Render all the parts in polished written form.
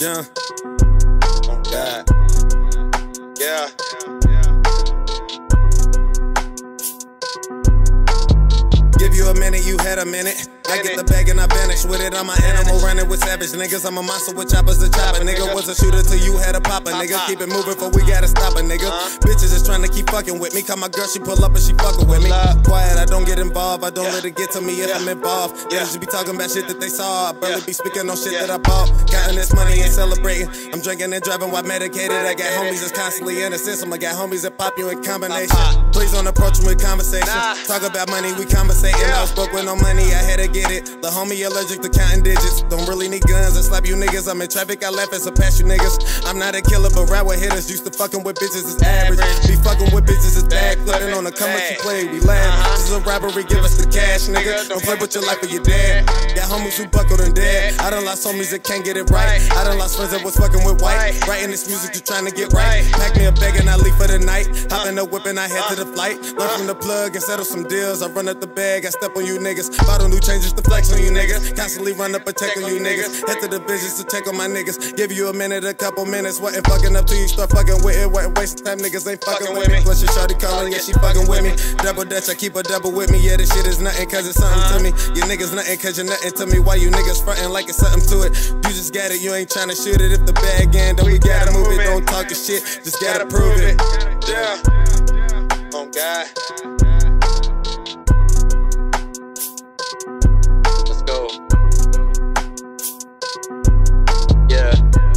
Yeah. Oh God. Yeah. Give you a minute, you had a minute. I get the bag and I vanish with it. I'm an animal running with savage niggas. I'm a monster with choppers to chop a nigga. Was a shooter till you had a popper, nigga. Keep it moving for we gotta stop a nigga. Bitches is trying to keep fucking with me. Call my girl, she pull up and she fucking with me. Quiet, I don't get involved. I don't let it get to me if I'm involved. Yeah, just be talking about shit that they saw. I barely be speaking on shit that I bought. Counting this money and celebrating. I'm drinking and driving while medicated. I got homies that's constantly in the system. I got homies that pop you in combination. Please don't approach me with conversation. Talk about money, we conversating. I was broke with no money, I had to get it. The homie allergic to counting digits. Don't really need guns, I slap you niggas. I'm in traffic, I laugh and surpass you niggas. I'm not a killer, but rap with hitters. Used to fucking with bitches is average. Be fucking with bitches is bad. Clipping on the come what you play, we laugh. This is a robbery, give us the cash, nigga. Don't play with your life or your dad. Got homies who buckled and dead. I done lost homies that can't get it right. I done lost friends that was fucking with white. Writing this music, just trying to get right. Pack me a bag and I leave for the night. Hop in the whip and I head to the flight. Learn from the plug and settle some deals. I run up the bag, I step on you niggas. Bottle new changes to flex on you niggas. Constantly run up and check on you niggas. Head to the business to check on my niggas. Give you a minute, a couple minutes. Wasn't fucking up till you start fucking with it. Wasn't wasting time, niggas ain't fucking with me. Plus your shorty calling, yeah, she fucking with me. Double dutch, I keep a double with me. Yeah, this shit is nothing cause it's something to me. You niggas nothing cause you're nothing to me. Why you niggas frontin' like it's something to it? You just got it, you ain't tryna shoot it. If the bag in, then we gotta move it. Don't talk your shit, just gotta prove it. Yeah. Oh God. Let's go. Yeah.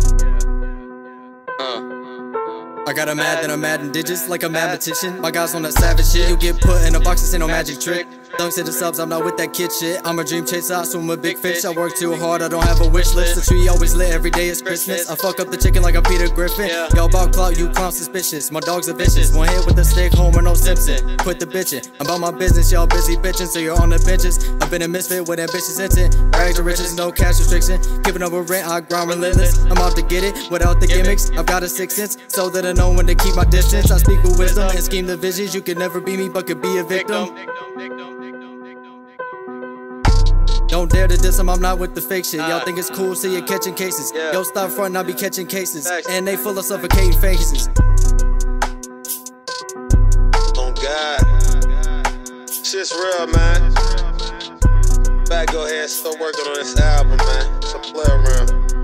I got a mad, then I'm mad in digits, like a mathematician. My guys on that savage shit. You get put in a box, this ain't no magic trick. Thanks to the subs, I'm not with that kid shit. I'm a dream chaser, I swim with big fish. I work too hard, I don't have a wish list. The tree always lit, every day is Christmas. I fuck up the chicken like I'm Peter Griffin. Y'all about clout, you clown suspicious. My dogs are vicious, one hit with a stick, Homer, no Simpson. Quit the bitchin', I'm about my business, y'all busy bitchin', so you're on the benches. I've been a misfit with ambitious intent. Rags to riches, no cash restriction. Keeping up with rent, I grind relentless. I'm out to get it, without the gimmicks. I've got a sixth sense, so that I know when to keep my distance. I speak with wisdom and scheme the visions. You could never be me, but could be a victim. Don't dare to diss them, I'm not with the fake shit. Y'all think it's cool, so you're catching cases. Yo, stop frontin', I be catching cases. And they full of suffocating faces. Oh God. Shit's real, man. Back, go ahead and start working on this album, man. It's a play around.